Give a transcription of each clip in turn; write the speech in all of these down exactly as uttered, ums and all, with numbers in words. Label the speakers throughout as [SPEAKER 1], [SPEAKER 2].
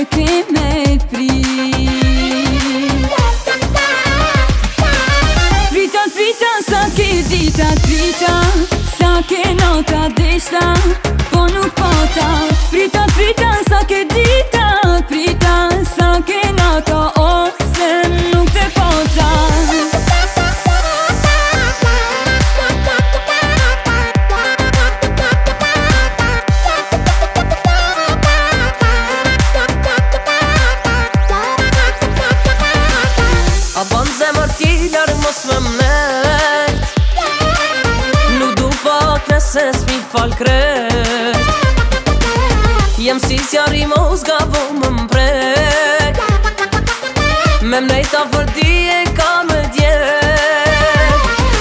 [SPEAKER 1] che me prit. Prita, prita, sa che dita, prita, sa che nota deshta, po nuk pata. Prita, prita, sa che dita, prita, sa che nota, ose nuk te pata.
[SPEAKER 2] Mos më mnet, nuk du pak nëse s'mi fal kret. Jem si s'jari mos ga vo më mprek, me mnejta vërdi e ka më djet.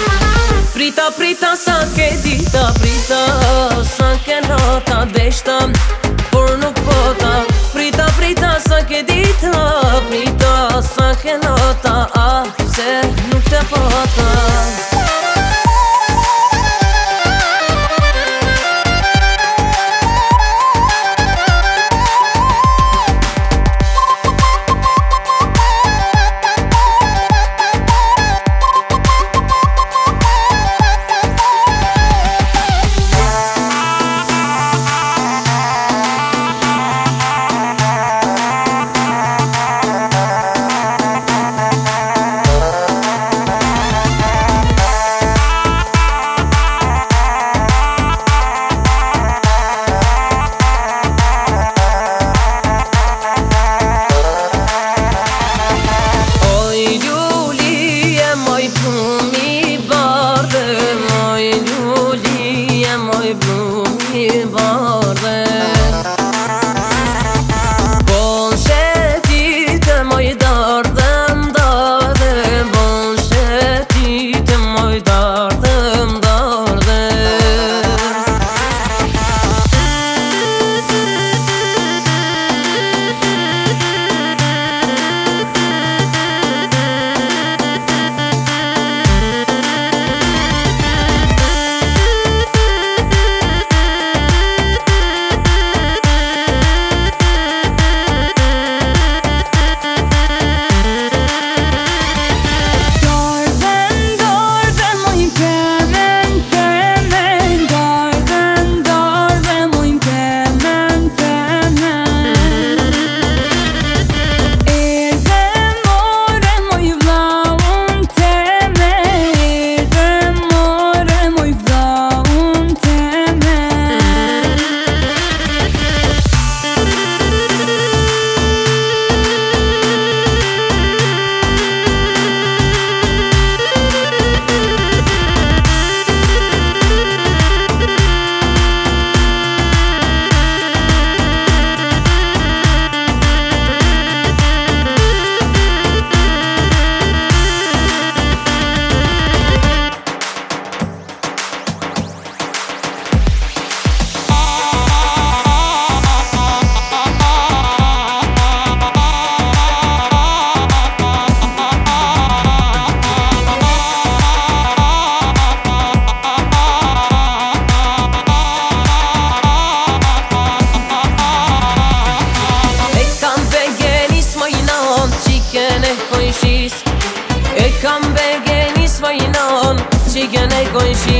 [SPEAKER 2] Prita, prita, sa ke dita, prita, sa ke nata deshta, por nuk pota. Prita, prita, sa ke dita, prita, sa ke nata, ah, se nuk te pota.
[SPEAKER 3] E kam begenis vajnon, që gjen e gojnë